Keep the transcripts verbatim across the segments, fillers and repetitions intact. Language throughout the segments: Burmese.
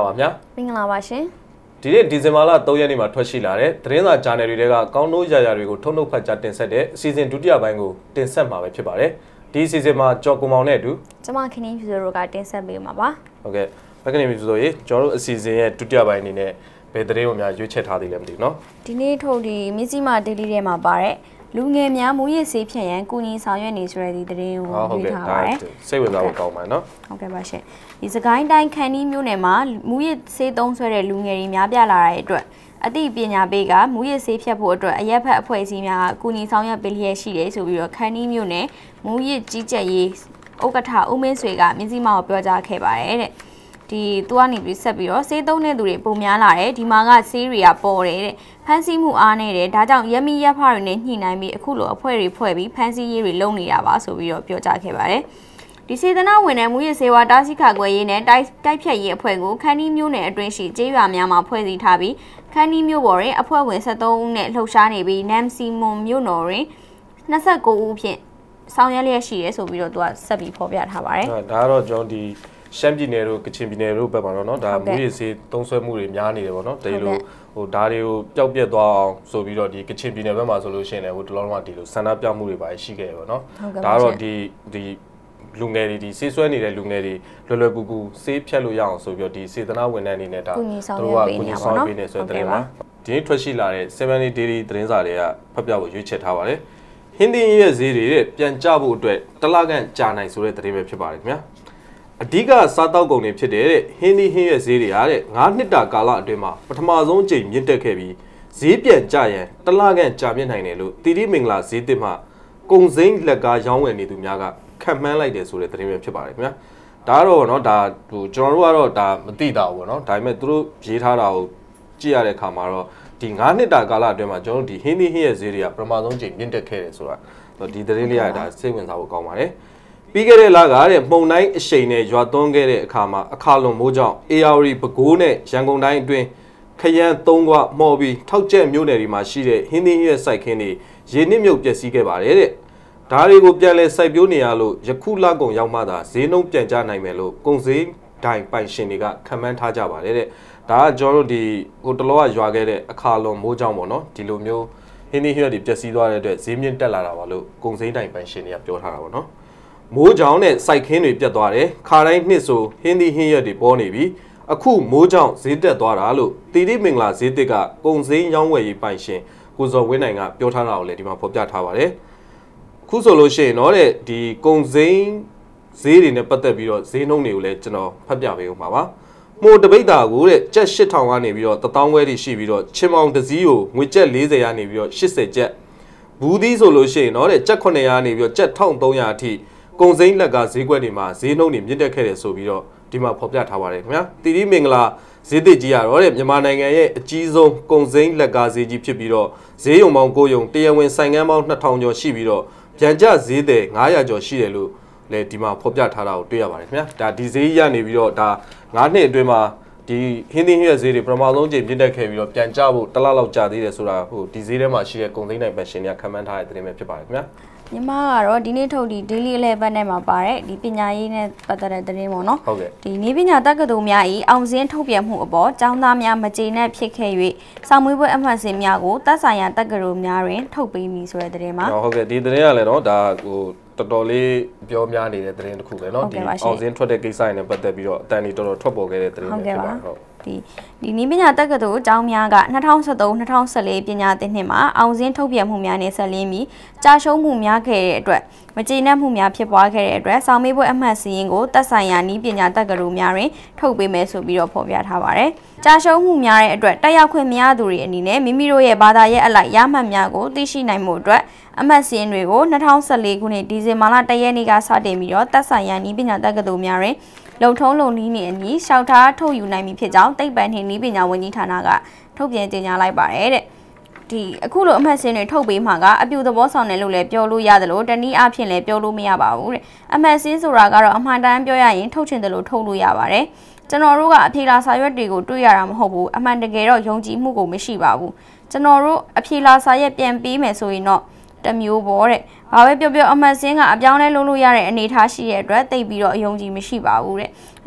ပါဗျာမင်္ဂလာပါရှင်ဒီနေ့ဒီဇင်ဘာလ၃ရက်နေ့မှာထွက်ရှိလာတဲ့သတင်းစာဂျာနယ်တွေကကောင်းနိုးရာရာတွေကိုထုတ်နှုတ်ဖတ်ကြားတင်ဆက်တဲ့အစီအစဉ်ဒုတိယပိုင်းကိုတင်ဆက်မှာပဲဖြစ်ပါတယ်ဒီအစီအစဉ်မှာကြော်ကုံမောင်နဲ့အတူကျွန်မခင်းင်းဖြူစိုးတို့ကတင်ဆက်ပေးမှာပါဟုတ်ကဲ့ဘက်ကနေဖြူစိုးရေကျွန်တော်တို့အစီအစဉ်ရဲ့ဒုတိယပိုင်းအနေနဲ့ဘယ်သတင်းကိုများရွေးချယ်ထားသေးလဲမသိဘူးเนาะဒီနေ့ထုတ်ဒီမြစည်းမဒေးလီထဲမှာပါတဲ့လူငယ်များမူရစ်ဆေးဖြန့်ရန်ကုညီဆောင်ရွက်နေဆိုတဲ့ဒီသတင်းကိုတွေ့ထားပါတယ်စိတ်ဝင်စားဖို့ကောင်းပါနော်ဟုတ်ကဲ့ပါရှင်ဒီစကိုင်းတိုင်းခန်းနီးမြို့နယ်မှာမူရစ်ဆေးသုံးဆွဲတဲ့လူငယ်တွေများပြားလာတဲ့အတွက်အသိပညာပေးကမူရစ်ဆေးဖြတ်ဖို့အတွက်အရက်ဖက်အဖွဲ့အစည်းများကကုညီဆောင်ရွက်ပေးလျက်ရှိတယ်ဆိုပြီးတော့ခန်းနီးမြို့နယ်မူရစ်ကြီးကြပ်ရေးဥက္ကဋ္ဌဦးမင်းဆွေကမြစည်းမကိုပြောကြားခဲ့ပါတယ်တဲ့ဒီသူကနေပြီးဆက်ပြီးတော့ဆေးသုံးတဲ့သူတွေပုံများလာတယ်ဒီမှာကဆေးတွေကပေါ်တယ်တဲ့ဖန်ဆီးမှုအားနေတယ်ဒါကြောင့်ရမီရက်ဖတွေနဲ့ညှိနှိုင်းပြီးအခုလိုအဖွဲ့တွေဖွဲ့ပြီးဖန်ဆီးရေးတွေလုပ်နေတာပါဆိုပြီးတော့ပြောကြားခဲ့ပါတယ်ဒီစေတနာဝန်ထမ်းမှုရေးစေဝါတားဆီးခါကွယ်ရေးနဲ့တိုက်တိုက်ဖြတ်ရေးအဖွဲ့ကိုခန်းနီးမျိုးနယ်အတွင်းရှိကျေးရွာများမှာဖွဲ့စည်းထားပြီးခန်းနီးမျိုးပေါ်တွင်အဖွဲ့ဝင်၁၃ဦးနဲ့လှုပ်ရှားနေပြီးနမ်စီမွန်မျိုးနော်တွင်၂၉ဦးဖြင့်ဆောင်ရွက်လျက်ရှိရဲဆိုပြီးတော့သူကဆက်ပြီးဖော်ပြထားပါတယ်ဒါကတော့ကျွန်တော်ဒီရှမ်းပြည်နယ်တို့ကချင်ပြည်နယ်တို့ဘက်မှာတော့เนาะဒါမူရစ်ဆေးသုံးဆွဲမှုတွေများနေတယ်ပေါ့เนาะတကယ်လို့ဟိုဒါတွေကိုပျောက်ပြက်သွားအောင်ဆိုပြီးတော့ဒီကချင်ပြည်နယ်ဘက်မှာဆိုလို့ရှိရင်လည်းဟိုတလုံးလုံးကဒီလိုဆန္ဒပြမှုတွေပါရှိခဲ့ရပေါ့เนาะဒါကတော့ဒီဒီလူငယ်တွေဒီဆေးဆွဲနေတဲ့လူငယ်တွေလွယ်လွယ်ကူကူဆေးဖြတ်လို့ရအောင်ဆိုပြီးတော့ဒီစေတနာဝန်ထမ်းအနေနဲ့ဒါသူတို့ကကုညီဆောင်ရွက်ပေးနေဆိုတဲ့သတင်းပါဒီနေ့ထွက်ရှိလာတဲ့seven day daily သတင်းစာတွေကဖတ်ပြဖို့ရွေးချယ်ထားပါတယ်ဟင်းသီးရဲ့ဈေးတွေပြန်ကျဖို့အတွက်တလခန့်ကြာနိုင်ဆိုတဲ့သတင်းပဲဖြစ်ပါတယ်ခင်ဗျာအဓိကစားတောက်ကုန်တွေဖြစ်တဲ့ဟင်းသီးဟင်းရဲ့ဈေးတွေဟာတဲ့ငါးနှစ်တာကာလအတွင်းမှာပထမဆုံးချိန်မြင့်တက်ခဲ့ပြီးဈေးပြန်ကျရန်တလခန့်ကြာမြင့်နိုင်တယ်လို့တီတီမင်္ဂလာဈေးတစ်မှကုံစိမ်းလက်ကားရောင်းဝယ်နေသူများကခံမှန်းလိုက်တယ်ဆိုတဲ့သတင်းပဲဖြစ်ပါတယ်ခင်ဗျာဒါကတော့เนาะဒါဟိုကျွန်တော်တို့ကတော့ဒါမသိတာဘူးเนาะဒါပေမဲ့သူတို့ရေးထားတာကိုကြည့်ရတဲ့အခါမှာတော့ဒီငါးနှစ်တာကာလအတွင်းမှာကျွန်တော်တို့ဒီဟင်းသီးဟင်းရဲ့ဈေးတွေကပထမဆုံးချိန်မြင့်တက်ခဲ့တယ်ဆိုတာဒီသတင်းလေးကဒါစိတ်ဝင်စားဖို့ကောင်းပါတယ်ပြီးခဲ့တဲ့လကတဲ့မှုန်တိုင်းအရှိန်နဲ့ရွာသွန်းခဲ့တဲ့အခါမှာအခါလွန်မိုးကြောင့်အေယာရီပဲခူးနဲ့ရန်ကုန်တိုင်းအတွင်းခရမ်းသုံးခွမှော်ပြီးထောက်ကျက်မြို့နယ်တွေမှာရှိတဲ့ဟင်းသီးဟင်းရဲ့စိုက်ခင်းတွေရေနစ်မြုပ်ပျက်စီးခဲ့ပါတယ်တဲ့ဒါတွေကိုပြန်လဲစိုက်ပျိုးနေရလို့ယခုလကုန်ရောက်မှသာဈေးနှုန်းပြန်ကျနိုင်မယ်လို့ကုန်စည်တိုင်ပိုင်ရှင်တွေကခန့်မှန်းထားကြပါတယ်တဲ့ဒါကကျွန်တော်တို့ဒီဟိုတလောကရွာခဲ့တဲ့အခါလွန်မိုးကြောင့်ပေါ့နော်ဒီလိုမျိုးဟင်းသီးဟင်းတွေပျက်စီးသွားတဲ့အတွက်ဈေးမြင့်တက်လာတာပါလို့ကုန်စည်တိုင်ပိုင်ရှင်တွေကပြောထားတာပေါ့နော်မိုးကြောင်နဲ့စိုက်ခင်းတွေပြတ်သွားတယ်ခါတိုင်းနှစ်ဆိုဟင်းသီးဟင်းရွက်တွေပေါ်နေပြီအခုမိုးကြောင်ဈေးတက်သွားတာလို့တီတီမင်္ဂလာဈေးတစ်ကကုန်စည်ရောင်းဝယ်ရေးပိုင်ရှင်ကိုစောဝင်းနိုင်ကပြောထားတာကိုလည်းဒီမှာဖော်ပြထားပါတယ်ခုဆိုလို့ရှိရင်တော့တဲ့ဒီကုန်စည်ဈေးတွေနဲ့ပတ်သက်ပြီးတော့ဈေးနှုန်းတွေကိုလည်းကျွန်တော်ဖတ်ပြပေးဦးမှာပါမိုးတပိတ်တာကိုတဲ့ကျပ်၈ထောင်ကနေပြီးတော့တစ်သောင်းခွဲထိရှိပြီးတော့ချင်းမောင်တစ်စီးကိုငွေကျပ်၄၀ကနေပြီးတော့၈၀ကျပ်ဘူးသီးဆိုလို့ရှိရင်တော့တဲ့ကျပ်ခုနှစ်ရာကနေပြီးတော့ကျပ်၁၃၀၀အထိကုန်စိမ်းလက်ကဈေးကွက်တွေမှာဈေးနှုန်းတွေမြင့်တက်ခဲ့တယ်ဆိုပြီးတော့ဒီမှာဖော်ပြထားပါတယ်ခင်ဗျာတီတီမင်္ဂလာဈေးသစ်ကြီးရတော့တဲ့မြန်မာနိုင်ငံရဲ့အကြီးဆုံးကုန်စိမ်းလက်ကားဈေးကြီးဖြစ်ပြီးတော့ဈေးရုံပေါင်း၉ရုံတရားဝင်ဆိုင်ငန်းပေါင်းနှစ်ထောင်ကျော်ရှိပြီးတော့ပြန်ကျဈေးတဲ့၅ရာကျော်ရှိတယ်လို့လည်းဒီမှာဖော်ပြထားတာကိုတွေ့ရပါတယ်ခင်ဗျာဒါဒီဈေးရနေပြီးတော့ဒါ၅နှစ်အတွင်းမှာဒီဟင်းသီးဟင်းရဲ့ဈေးတွေပထမဆုံးချိန်မြင့်တက်ခဲ့ပြီးတော့ပြန်ကျဖို့တစ်လလောက်ကြာသေးတယ်ဆိုတာဟိုဒီဈေးထဲမှာရှိတဲ့ကုန်သိန်းနိုင်ပန်ရှင်တွေကခံမှန်းထားတဲ့သတင်းပဲဖြစ်ပါတယ်ခင်ဗျာညီမကတော့ဒီနေ့ထုတ်ဒီ daily eleven နဲ့မှာပါတဲ့ဒီပညာရေးနဲ့ပတ်သက်တဲ့သတင်းပေါ့နော်ဟုတ်ကဲ့ဒီနည်းပညာတက္ကသိုလ်များ၏အောင်စင်းထုတ်ပြန်မှုအပေါ်ကျောင်းသားများမကျေနပ်ဖြစ်ခဲ့၍စာမွေးပွဲအမှတ်စဉ်များကိုသက်ဆိုင်ရာတက္ကသိုလ်များတွင်ထုတ်ပေးမည်ဆိုတဲ့သတင်းပါဟုတ်ကဲ့ဒီသတင်းကလည်းတော့ဒါဟိုတော်တော်လေးပြောများနေတဲ့သတင်းတစ်ခုပဲเนาะဒီအောင်စင်းထွက်တဲ့ကိစ္စနဲ့ပတ်သက်ပြီးတော့အတန်ဒီတော်တော်ထွက်ပေါ်ခဲ့တဲ့သတင်းတွေဖြစ်ပါတယ်ဟုတ်ဒီဒီနည်းပညာတက္ကသိုလ်အကြောင်းများက၂၀၁၃ ၂၀၁၄ပညာသင်နှစ်မှာအောင်စင်းထုတ်ပြန်မှုများနဲ့ဆက်လင်းပြီးကြာရှုံးမှုများခဲ့တဲ့အတွက်မကျေနပ်မှုများဖြစ်ပွားခဲ့တဲ့အတွက်စာမေးပွဲအမှတ်စီရင်ကိုသက်ဆိုင်ရာနည်းပညာတက္ကသိုလ်များတွင်ထုတ်ပေးမယ်ဆိုပြီးတော့ဖော်ပြထားပါတယ်။ကြာရှုံးမှုများတဲ့အတွက်တက်ရောက်ခွင့်မရသူတွေအနေနဲ့မိမိတို့ရဲ့ဘာသာရဲ့အလိုက်ရမှတ်များကိုသိရှိနိုင်မှုအတွက်အမှတ်စီရင်တွေကို၂၀၁၄ခုနှစ်ဒီဇင်ဘာလ၁ရက်နေ့ကစတင်ပြီးတော့သက်ဆိုင်ရာနည်းပညာတက္ကသိုလ်များတွင်လုံထုံးလုံနည်းနဲ့အညီရှောက်ထားထုတ်ယူနိုင်ပြီဖြစ်ကြောင်းသိပ္ပံနှင့်နည်းပညာဝန်ကြီးဌာနကထုတ်ပြန်ကြေညာလိုက်ပါတယ်တဲ့ဒီအခုလိုအမှတ်စင်းတွေထုတ်ပေးမှာကအပြူသဘောဆောင်တယ်လို့လည်းပြောလို့ရတယ်လို့တနည်းအားဖြင့်လည်းပြောလို့မရပါဘူးတဲ့အမှတ်စင်းဆိုတာကတော့အမှန်တမ်းပြောရရင်ထုတ်ချင်တယ်လို့ထုတ်လို့ရပါတယ်ကျွန်တော်တို့ကအဖြေလာစာရွက်တွေကိုတွေ့ရတာမဟုတ်ဘူးအမှန်တကယ်တော့ယုံကြည်မှုကိုမရှိပါဘူးကျွန်တော်တို့အဖြေလာစာရွက်ပြန်ပေးမယ်ဆိုရင်တော့တမျိုးပေါ်တဲ့ဘာပဲပြောပြောအမှတ်စင်းကအပြောင်းလဲလုပ်လို့ရတဲ့အနေအထားရှိတဲ့အတွက်တိတ်ပြီးတော့အယုံကြည်မရှိပါဘူးတဲ့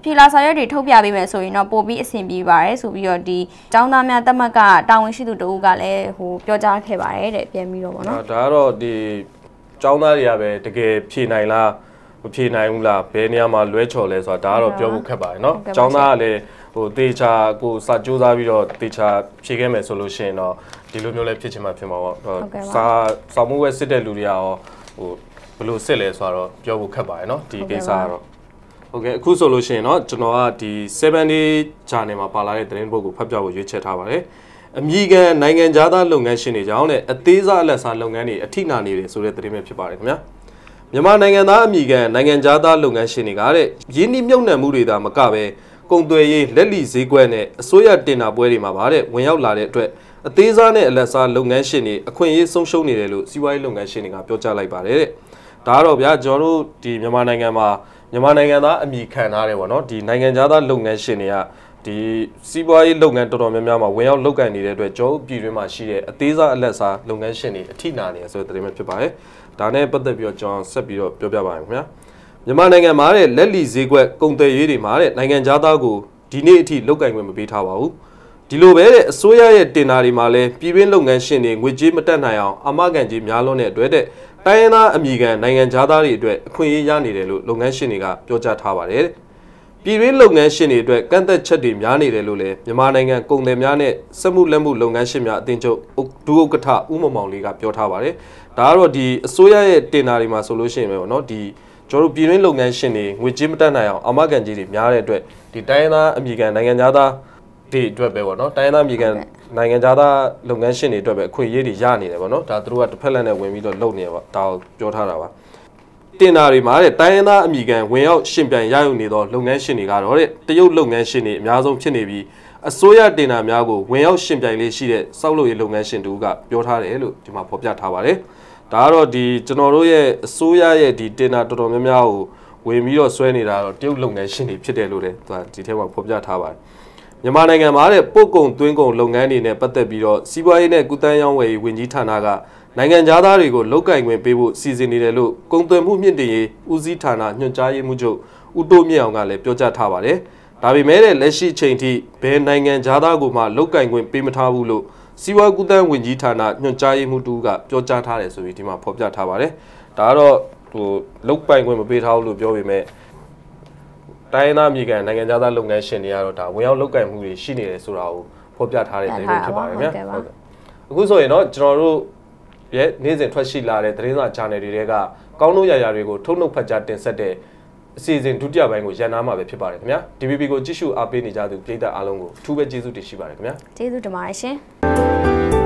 ဖြေလာစာရွက်တွေထုတ်ပြပေးမယ်ဆိုရင်တော့ပို့ပြီးအဆင်ပြေပါတယ်ဆိုပြီးတော့ဒီကျောင်းသားများတက်မှတ်ကတာဝန်ရှိသူတို့ကလည်းဟိုပြောကြားခဲ့ပါတယ်တဲ့ပြန်ပြီးတော့ဗောနော်ဒါကတော့ဒီကျောင်းသားတွေကပဲတကယ်ဖြေနိုင်လားမဖြေနိုင်ဘူးလားဘယ်နေရာမှာလွဲချော်လဲဆိုတာဒါကတော့ပြောဖို့ခက်ပါတယ်နော်ကျောင်းသားကလည်းဟိုတေချာကိုစာကြိုးစားပြီးတော့တေချာဖြေခဲ့မယ်ဆိုလို့ရှိရင်တော့ဒီလိုမျိုးလည်းဖြစ်ချင်မှဖြစ်မှာပေါ့စာစာမှုဝဲစစ်တဲ့လူတွေရောဟိုဘယ်လိုစစ်လဲဆိုတော့ပြောဖို့ခက်ပါတယ်နော်ဒီကိစ္စကတော့โอเคအခုဆိုလို့ရှိရင်เนาะကျွန်တော်ကဒီseven day channel မှာပါလာတဲ့သတင်းပုဒ်ကိုဖတ်ပြဖို့ရွေးချယ်ထားပါတယ်အမြင့်ကန်နိုင်ငံခြားသားလုပ်ငန်းရှင်တွေကြောင့်လည်းအသေးစားအလက်စားလုပ်ငန်းတွေအထိနာနေတယ်ဆိုတဲ့သတင်းပဲဖြစ်ပါတယ်ခင်ဗျာမြန်မာနိုင်ငံသားအမြင့်ကန်နိုင်ငံခြားသားလုပ်ငန်းရှင်တွေကတဲ့ရင်းနှီးမြှုပ်နှံမှုတွေသာမကပဲကုန်သွယ်ရေးလက်လီဈေးကွက်နဲ့အစိုးရတင်တာပွဲတွေမှာပါတဲ့ဝင်ရောက်လာတဲ့အတွက်အသေးစားနဲ့အလက်စားလုပ်ငန်းရှင်တွေအခွင့်အရေးဆုံးရှုံးနေတယ်လို့စီးပွားရေးလုပ်ငန်းရှင်တွေကပြောကြားလိုက်ပါတယ်တဲ့ဒါကတော့ဗျာကျွန်တော်တို့ဒီမြန်မာနိုင်ငံမှာမြန်မာနိုင်ငံသားအမြင့်ခံထားတယ်ပေါ့နော်ဒီနိုင်ငံခြားသားလုပ်ငန်းရှင်တွေကဒီစီးပွားရေးလုပ်ငန်းတော်တော်များများမှာဝင်ရောက်လုပ်ကိုင်နေတဲ့အတွက်ကျွန်တော်ပြည်တွင်းမှာရှိတဲ့အသေးစားအလက်စားလုပ်ငန်းရှင်တွေအထိနာနေရဆိုတဲ့သတင်းပဲဖြစ်ပါတယ်ဒါနဲ့ပတ်သက်ပြီးတော့ကျွန်တော်ဆက်ပြီးတော့ပြောပြပါမယ်ခင်ဗျာမြန်မာနိုင်ငံမှာတဲ့လက်လီဈေးကွက်ကုန်သွယ်ရေးတွေမှာတဲ့နိုင်ငံခြားသားကိုဒီနေ့အထိလုပ်ကိုင်ခွင့်မပေးထားပါဘူးဒီလိုပဲတဲ့အစိုးရရဲ့တင်ဒါတွေမှာလည်းပြည်တွင်းလုပ်ငန်းရှင်တွေငွေကြေးမတက်နိုင်အောင်အမကန်ကြီးများလွန်းတဲ့အတွက်တဲ့တိုင်းရင်းသားအမြင့်ခံနိုင်ငံခြားသားတွေအတွက်အခွင့်အရေးရနေတယ်လို့လုပ်ငန်းရှင်တွေကပြောကြားထားပါတယ်ပြည်တွင်းလုပ်ငန်းရှင်တွေအတွက်ကန့်သက်ချက်တွေများနေတယ်လို့လည်းမြန်မာနိုင်ငံကုန်သည်များနဲ့စက်မှုလက်မှုလုပ်ငန်းရှင်များအသင်းချုပ်ဒုဥက္ကဋ္ဌဦးမောင်မောင်လေးကပြောထားပါတယ်ဒါကတော့ဒီအစိုးရရဲ့တင်ဒါတွေမှာဆိုလို့ရှိရင်ပဲပေါ့နော်ဒီကျွန်တော်တို့ပြည်တွင်းလုပ်ငန်းရှင်တွေငွေကြေးမတက်နိုင်အောင်အမကန်ကြီးတွေများတဲ့အတွက်ဒီတိုင်းရင်းသားအမြင့်ခံနိုင်ငံခြားသားတွေအတွက်ပဲပေါ့နော်တိုင်းရင်းသားအမြင့်ခံနိုင်ငံခြားသားလုပ်ငန်းရှင်တွေအတွက်ပဲအခွင့်အရေးတွေရနေတယ်ပေါ့နော်ဒါသူတို့ကတစ်ဖက်လက်နဲ့ဝင်ပြီးတော့လုပ်နေတယ်ပေါ့ဒါကိုပြောထားတာပါတင်ဒါတွေမှာတဲ့တိုင်းရင်းသားအမြင့်ခံဝင်ရောက်ရှင်ပြန်ရယူနေသောလုပ်ငန်းရှင်တွေကတော့တဲ့တရုတ်လုပ်ငန်းရှင်တွေအများဆုံးဖြစ်နေပြီးအစိုးရတင်ဒါများကိုဝင်ရောက်ရှင်ပြန်လေးရှိတဲ့စောက်လုပ်ရေးလုပ်ငန်းရှင်တို့ကပြောထားတယ်လို့ဒီမှာဖော်ပြထားပါတယ်ဒါကတော့ဒီကျွန်တော်တို့ရဲ့အစိုးရရဲ့ဒီတင်ဒါတော်တော်များများကိုဝင်ပြီးတော့ဆွဲနေတာတော့တရုတ်လုပ်ငန်းရှင်တွေဖြစ်တယ်လို့လည်းသူကဒီထဲမှာဖော်ပြထားပါတယ်မြန်မာနိုင်ငံမှာတဲ့ပို့ကုန်သွင်းကုန်လုပ်ငန်းတွေနဲ့ပတ်သက်ပြီးတော့စီးပွားရေးနဲ့ကုသန်းရောင်းဝယ်ရေးဝန်ကြီးဌာနကနိုင်ငံသားတွေကိုလုတ်ကင်ခွင့်ပေးဖို့စီစဉ်နေတယ်လို့ကုန်သွယ်မှုမြင့်တင်ရေးဦးစီးဌာနညွှန်ကြားရေးမှူးချုပ်ဦးတိုးမြင့်အောင်ကလည်းပြောကြားထားပါတယ်။ဒါပေမဲ့လက်ရှိချိန်ထိဘယ်နိုင်ငံသားကိုမှလုတ်ကင်ခွင့်ပေးမထားဘူးလို့စီးပွားကုသန်းဝန်ကြီးဌာနညွှန်ကြားရေးမှူးတူကပြောကြားထားတယ်ဆိုပြီးဒီမှာဖော်ပြထားပါတယ်။ဒါကတော့ဟိုလုတ်ပိုင်ခွင့်မပေးထားဘူးလို့ပြောပေမဲ့တိုင်းသားမြေကန်နိုင်ငံသားလုပ်ငန်းရှင်တွေကတော့ဒါဝင်ရောက်လုတ်ကင်မှုတွေရှိနေတယ်ဆိုတာကိုဖော်ပြထားတဲ့သတင်းတွေဖြစ်ပါတယ်ဗျာ။ဟုတ်ကဲ့။အခုဆိုရင်တော့ကျွန်တော်တို့ရဲ့နေ့စဉ်ထွက်ရှိလာတဲ့သတင်းစာ channel တွေကကောင်းလို့ရရာတွေကိုထုတ်နှုတ်ဖတ်ကြားတင်ဆက်တဲ့အစီအစဉ်ဒုတိယပိုင်းကိုရန်နာမှာပဲဖြစ်ပါတယ်ခင်ဗျာ D B B ကိုကြည့်ရှုအားပေးနေကြသူပြည်သက်အားလုံးကိုအထူးပဲကျေးဇူးတင်ရှိပါတယ်ခင်ဗျာကျေးဇူးတင်ပါတယ်ရှင်